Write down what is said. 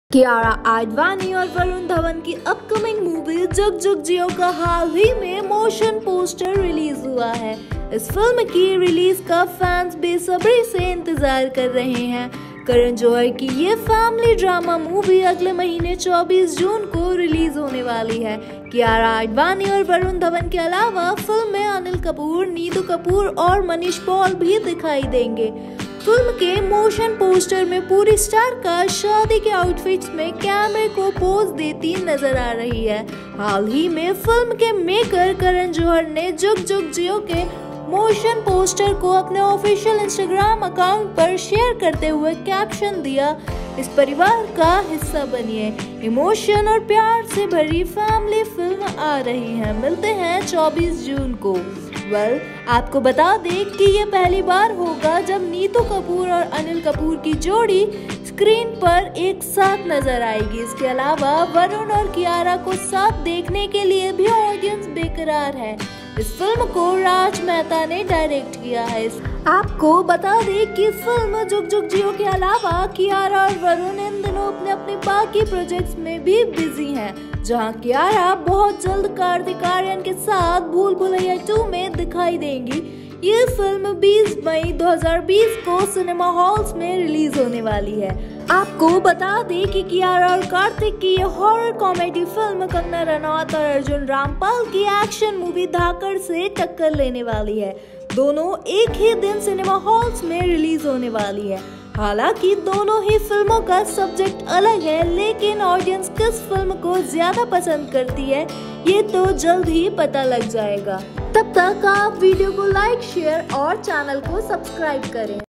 कियारा आडवाणी और वरुण धवन की upcoming movie जुग जुग जियो का हाल ही में मोशन पोस्टर रिलीज हुआ है। इस फिल्म की रिलीज का फैंस बेसब्री से इंतजार कर रहे हैं। करण जौहर की ये फैमिली ड्रामा मूवी अगले महीने 24 जून को रिलीज होने वाली है। कियारा आडवाणी और वरुण धवन के अलावा फिल्म में अनिल कपूर, नीतू कपूर और मनीष पॉल भी दिखाई देंगे। फिल्म के मोशन पोस्टर में पूरी स्टार का शादी के आउटफिट्स में कैमरे को पोज देती नजर आ रही है। हाल ही में फिल्म के मेकर करण जौहर ने जुग जुग जियो के मोशन पोस्टर को अपने ऑफिशियल इंस्टाग्राम अकाउंट पर शेयर करते हुए कैप्शन दिया, इस परिवार का हिस्सा बनिए। इमोशन और प्यार से भरी फैमिली फिल्म आ रही है। मिलते हैं 24 जून को। आपको बता दें कि ये पहली बार होगा जब नीतू कपूर और अनिल कपूर की जोड़ी स्क्रीन पर एक साथ नजर आएगी। इसके अलावा वरुण और कियारा को साथ देखने के लिए भी ऑडियंस बेकरार है। इस फिल्म को राज मेहता ने डायरेक्ट किया है। आपको बता दें कि फिल्म जुग जुग जियो के अलावा कियारा और वरुण इन दिनों अपने बाकी प्रोजेक्ट्स में भी बिजी हैं, जहां कियारा बहुत जल्द कार्तिक आर्यन के साथ भूल भुलैया 2 में दिखाई देंगी। ये फिल्म 20 मई 2020 को सिनेमा हॉल्स में रिलीज होने वाली है। आपको बता दें कि कियारा और कार्तिक की ये horror comedy film Kangana Ranaut और अर्जुन रामपाल की एक्शन मूवी धाकड़ से टक्कर लेने वाली है। दोनों एक ही दिन सिनेमा हॉल्स में रिलीज होने वाली है। हालांकि दोनों ही फिल्मों का सब्जेक्ट अलग है, लेकिन ऑडियंस किस फिल्म को ज्यादा पसंद करती है ये तो जल्द ही पता लग जाएगा। तब तक आप वीडियो को लाइक, शेयर और चैनल को सब्सक्राइब करें।